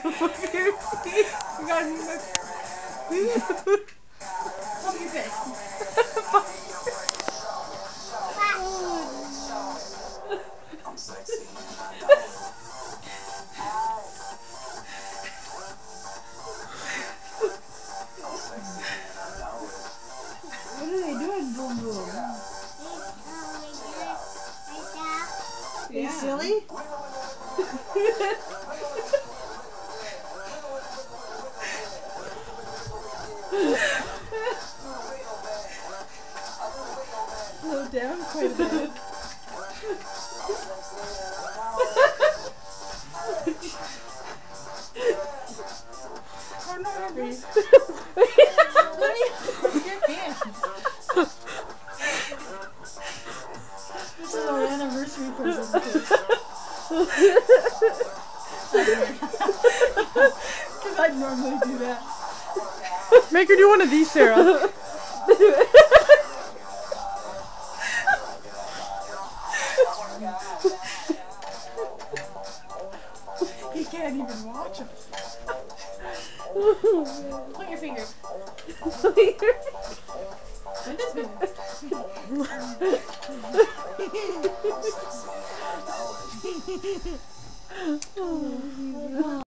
You got Pump your fist. I'm sexy. What are they doing, Boom Boom? Are you silly? Slow down quite a bit. Oh no, let me hold your hand. This is our anniversary present. Because I'd normally do that. Make her do one of these, Sarah. He can't even watch us. Point your finger. With this finger.